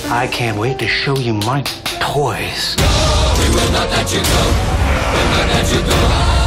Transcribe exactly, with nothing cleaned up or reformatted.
I can't wait to show you my toys. No, we will not let you go. We'll not let you go.